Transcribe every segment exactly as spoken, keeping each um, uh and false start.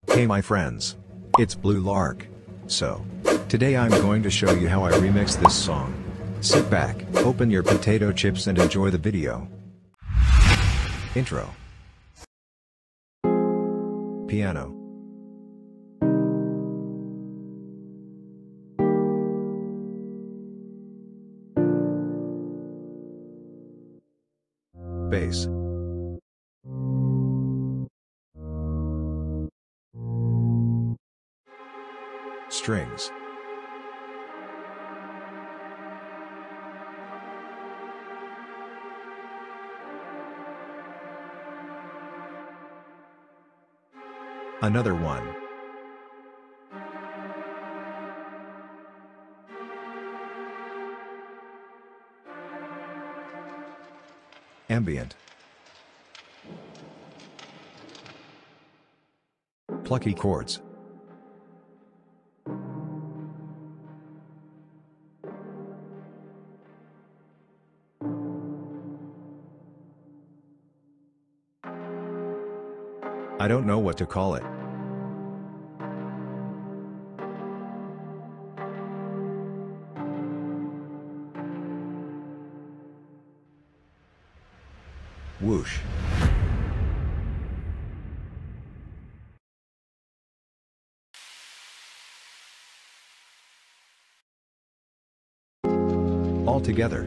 Hey my friends. It's Blue Lark. So, today I'm going to show you how I remix this song. Sit back, open your potato chips and enjoy the video. Intro. Piano. Bass. Strings. Another one. Ambient. Plucky chords. I don't know what to call it. Whoosh. All together.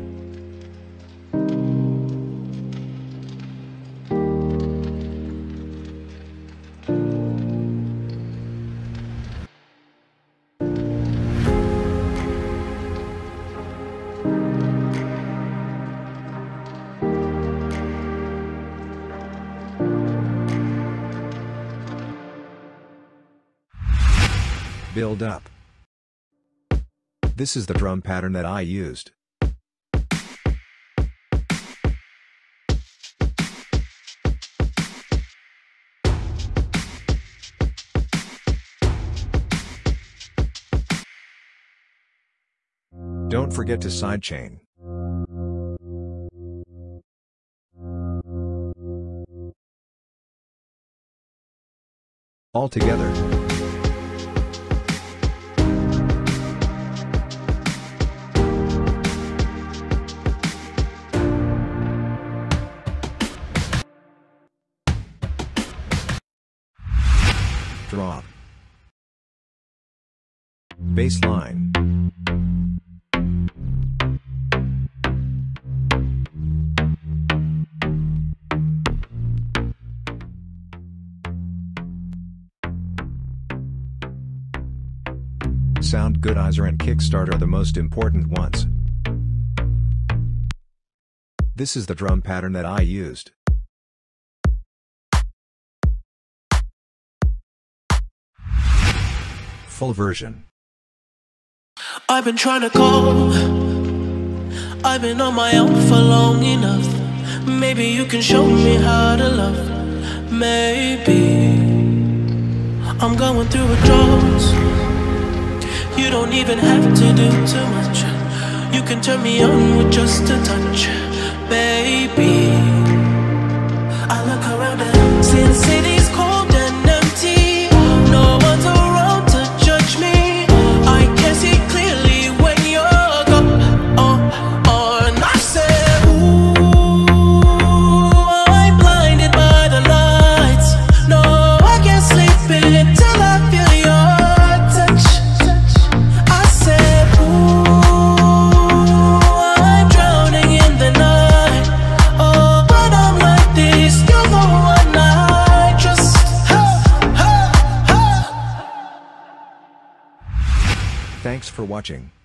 Build up. This is the drum pattern that I used. Don't forget to sidechain. All together. Drop. Bass line. Sound goodizer and kickstart are the most important ones. This is the drum pattern that I used. Full version. I've been trying to call. I've been on my own for long enough. Maybe you can show me how to love. Maybe I'm going through a drought. You don't even have to do too much. You can turn me on with just a touch, baby. I look around and see the city's cold and empty. No one's around to judge me. I can see clearly when you're gone. And I said, ooh, I'm blinded by the lights. No, I can't sleep until I feel your touch. I said, ooh, I'm drowning in the night. Oh, when I'm like this, you're the one I trust. Ha, ha, ha. Thanks for watching.